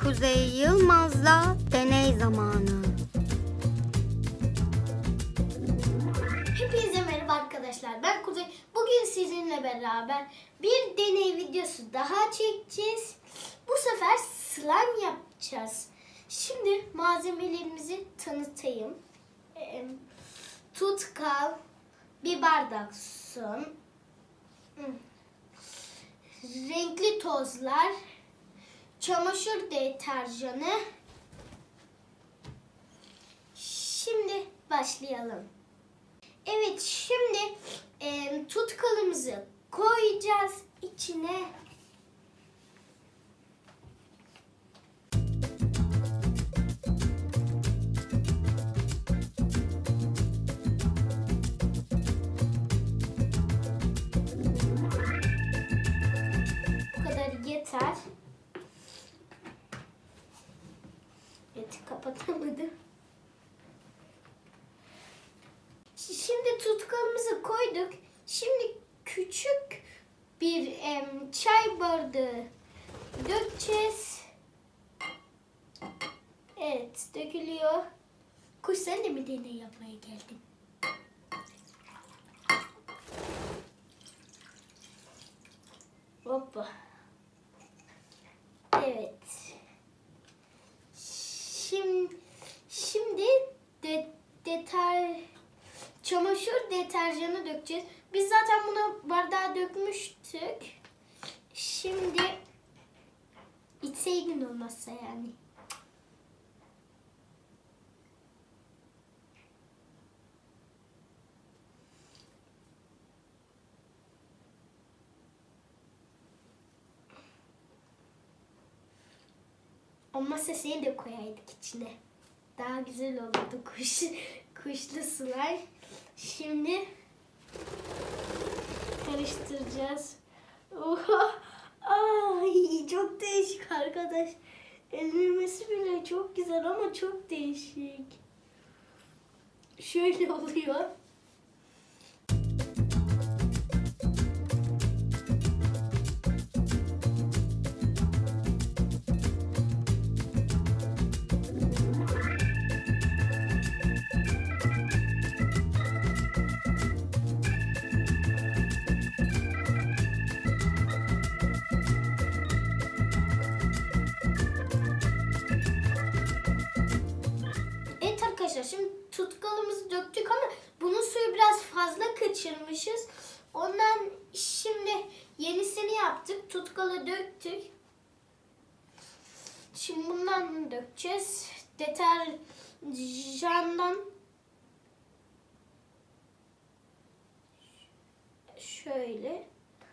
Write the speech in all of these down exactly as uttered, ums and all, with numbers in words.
Kuzey Yılmaz'la deney zamanı. Hepinize merhaba arkadaşlar. Ben Kuzey. Bugün sizinle beraber bir deney videosu daha çekeceğiz. Bu sefer slime yapacağız. Şimdi malzemelerimizi tanıtayım. Ee, tutkal, bir bardak su, renkli tozlar, çamaşır deterjanı. Şimdi başlayalım. Evet, şimdi e, tutkalımızı koyacağız içine. Bu kadar yeter. Evet, kapatamadım. Şimdi tutkalımızı koyduk. Şimdi küçük bir em, çay bardağı dökeceğiz. Evet, dökülüyor. Kuş, sen de mi deney yapmaya geldin? Hoppa. Evet. Şimdi, şimdi de, deter çamaşır deterjanı dökeceğiz. Biz zaten buna bardağa dökmüştük. Şimdi içseydin olmazsa yani. Olmazsa seni de koyaydık içine. Daha güzel olurdu kuş, kuşlu sular. Şimdi karıştıracağız. Oha! Ay, çok değişik arkadaş. Elmemesi bile çok güzel ama çok değişik. Şöyle oluyor. Şimdi tutkalımızı döktük ama bunun suyu biraz fazla kaçırmışız. Ondan şimdi yenisini yaptık. Tutkalı döktük. Şimdi bundan dökeceğiz. Deterjandan şöyle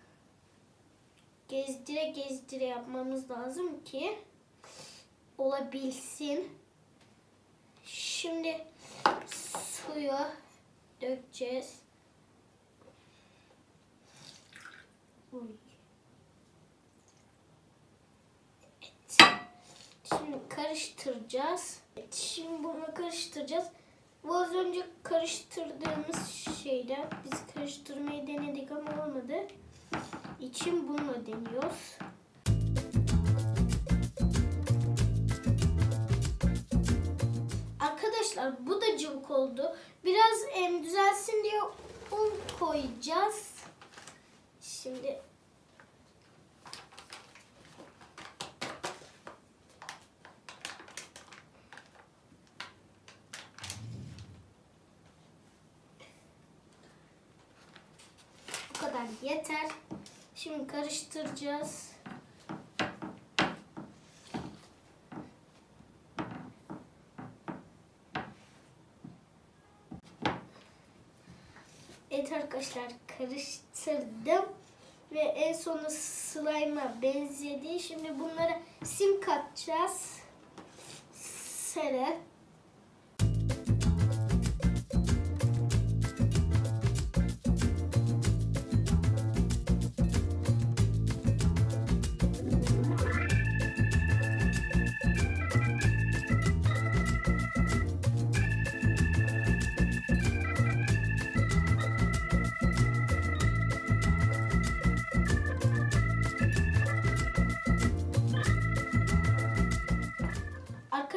gezdire gezdire yapmamız lazım ki olabilsin. Şimdi suyu dökeceğiz. Evet. Şimdi karıştıracağız. Evet, şimdi bunu karıştıracağız. Bu az önce karıştırdığımız şeyden biz karıştırmayı denedik ama olmadı. İçin bununla deniyoruz. Arkadaşlar, bu da cıvık oldu. Biraz em, düzelsin diye un koyacağız. Şimdi bu kadar yeter. Şimdi karıştıracağız. Evet arkadaşlar, karıştırdım ve en sonunda slime'a benzedi. Şimdi bunlara sim katacağız. Sarı.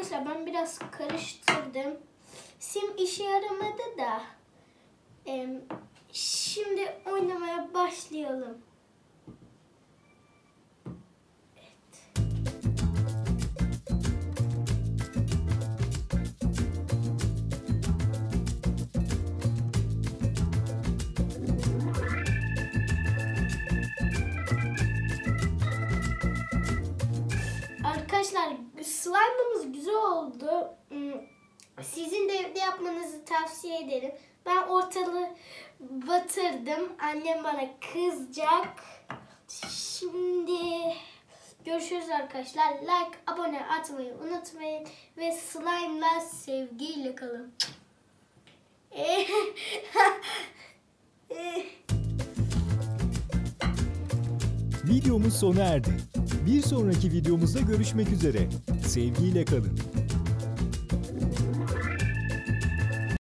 Arkadaşlar ben biraz karıştırdım. Sim işe yaramadı da. Ee, şimdi oynamaya başlayalım. Arkadaşlar slime'ımız güzel oldu. Sizin de evde yapmanızı tavsiye ederim. Ben ortalığı batırdım. Annem bana kızacak. Şimdi görüşürüz arkadaşlar. Like, abone atmayı unutmayın. Ve slime'la sevgiyle kalın. Videomuz sona erdi. Bir sonraki videomuzda görüşmek üzere. Sevgiyle kalın.